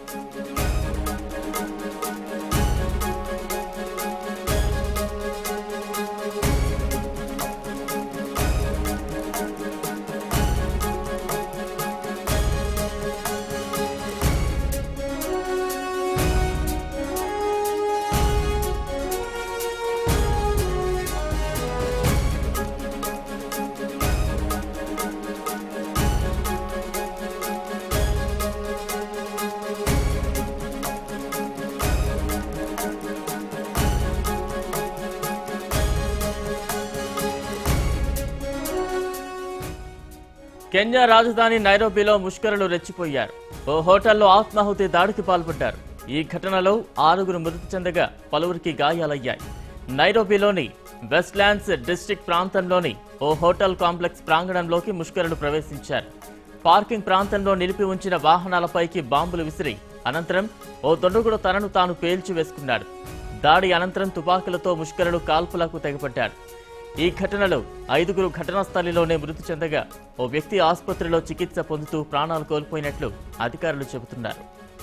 Kenya రాజధాని నైరోబీలో ముష్కరులు రెచ్చిపోయారు. ఓ హోటల్లో ఆత్మాహుతి దాడికి పాల్పడ్డారు. ఈ ఘటనలో 6గురు మృతి చెందగా పలువురికి గాయాలయ్యాయి. నైరోబీలోని వెస్ట్లాండ్స్ డిస్ట్రిక్ట్ ప్రాంతంలోని ఓ హోటల్ కాంప్లెక్స్ ప్రాంగణంలోకి ముష్కరులు ప్రవేశించారు. పార్కింగ్ ప్రాంతంలో నిలిపి ఉంచిన వాహనాలపైకి బాంబులు విసిరి అనంతరం ఓ దుండగుడు తనను తాను పేల్చి వేసుకున్నాడు. దాడి అనంతరం తుపాకులతో ముష్కరులు కాల్పులకు తెగపడ్డారు. ఈ ఘటనలో 5గురు ఘటనా స్థలిలోనే మృతి చెందగా ఓ వ్యక్తి ఆసుపత్రిలో చికిత్స పొందుతూ ప్రాణాలు కోల్పోయినట్లు అధికారులు చెబుతున్నారు.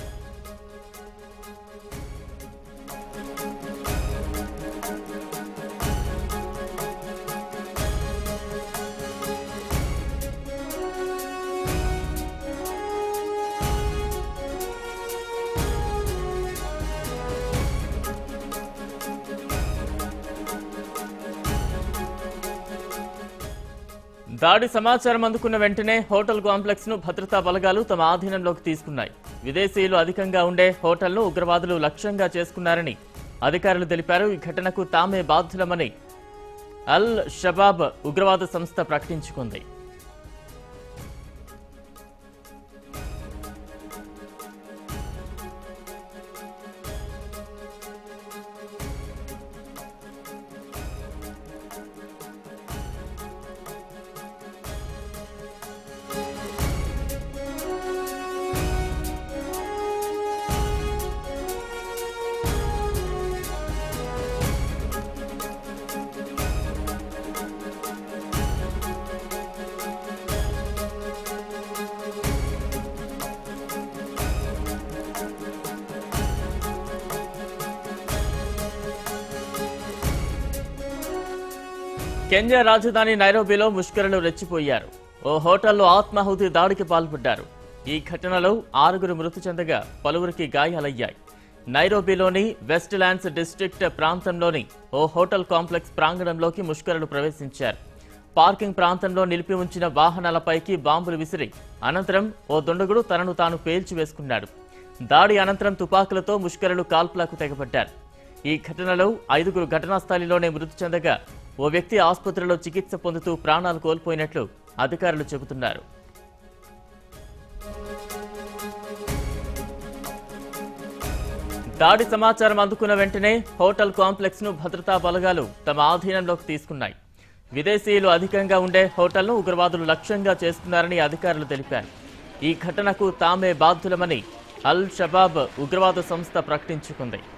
దాడి సమాచారం అందుకున్న వెంటనే హోటల్ కాంప్లెక్స్ ను భద్రతా బలగాలు తమ ఆధీనంలోకి తీసుకున్నాయి. విదేశీయులు అధికంగా ఉండే హోటల్ను ఉగ్రవాదులు లక్ష్యంగా చేసుకున్నారని అధికారులు తెలిపారు. ఈ ఘటనకు తామే బాధ్యులమని అల్ షబాబ్ ఉగ్రవాద సంస్థ ప్రకటించుకుంది. కెన్యా రాజధాని నైరోబీలో ముష్కరులు రెచ్చిపోయారు. ఓ హోటల్లో ఆత్మాహుతి దాడికి పాల్పడ్డారు. ఈ ఘటనలో 6గురు మృతి చెందగా పలువురికి గాయాలయ్యాయి. నైరోబీలోని వెస్ట్లాండ్స్ డిస్ట్రిక్ట్ ప్రాంతంలోని ఓ హోటల్ కాంప్లెక్స్ ప్రాంగణంలోకి ముష్కరులు ప్రవేశించారు. పార్కింగ్ ప్రాంతంలో నిలిపి ఉంచిన వాహనాలపైకి బాంబులు విసిరి అనంతరం ఓ దుండగుడు తనను తాను పేల్చి వేసుకున్నాడు. దాడి అనంతరం తుపాకులతో ముష్కరులు కాల్పులకు తెగపడ్డారు. ఈ ఘటనలో 5గురు ఘటనా స్థలిలోనే మృతి చెందగా ఓ వ్యక్తి ఆసుపత్రిలో చికిత్స పొందుతూ ప్రాణాలు కోల్పోయినట్లు అధికారులు చెబుతున్నారు. దాడి సమాచారం అందుకున్న వెంటనే హోటల్ కాంప్లెక్స్ ను భద్రతా బలగాలు తమ ఆధీనంలోకి తీసుకున్నాయి. విదేశీయులు అధికంగా ఉండే హోటల్ను ఉగ్రవాదులు లక్ష్యంగా చేస్తున్నారని అధికారులు తెలిపారు. ఈ ఘటనకు తామే బాధ్యులమని అల్ షబాబ్ ఉగ్రవాద సంస్థ ప్రకటించుకుంది.